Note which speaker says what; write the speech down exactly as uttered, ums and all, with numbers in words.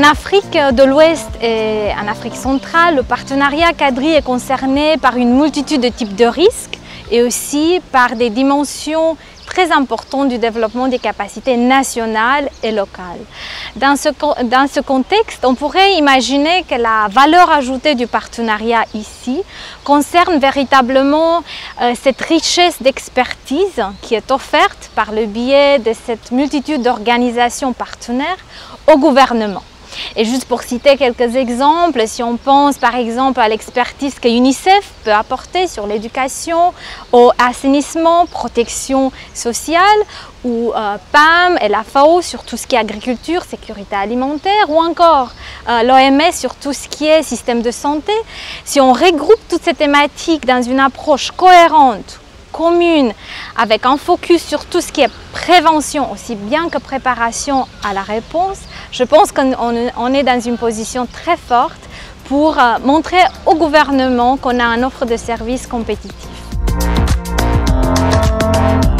Speaker 1: En Afrique de l'Ouest et en Afrique centrale, le partenariat Cadri est concerné par une multitude de types de risques et aussi par des dimensions très importantes du développement des capacités nationales et locales. Dans ce, dans ce contexte, on pourrait imaginer que la valeur ajoutée du partenariat ici concerne véritablement euh, cette richesse d'expertise qui est offerte par le biais de cette multitude d'organisations partenaires au gouvernement. Et juste pour citer quelques exemples, si on pense par exemple à l'expertise que l'UNICEF peut apporter sur l'éducation, au assainissement, protection sociale, ou euh, P A M et la F A O sur tout ce qui est agriculture, sécurité alimentaire, ou encore euh, l'O M S sur tout ce qui est système de santé, si on regroupe toutes ces thématiques dans une approche cohérente, commune, avec un focus sur tout ce qui est prévention, aussi bien que préparation à la réponse, je pense qu'on est dans une position très forte pour montrer au gouvernement qu'on a une offre de services compétitive.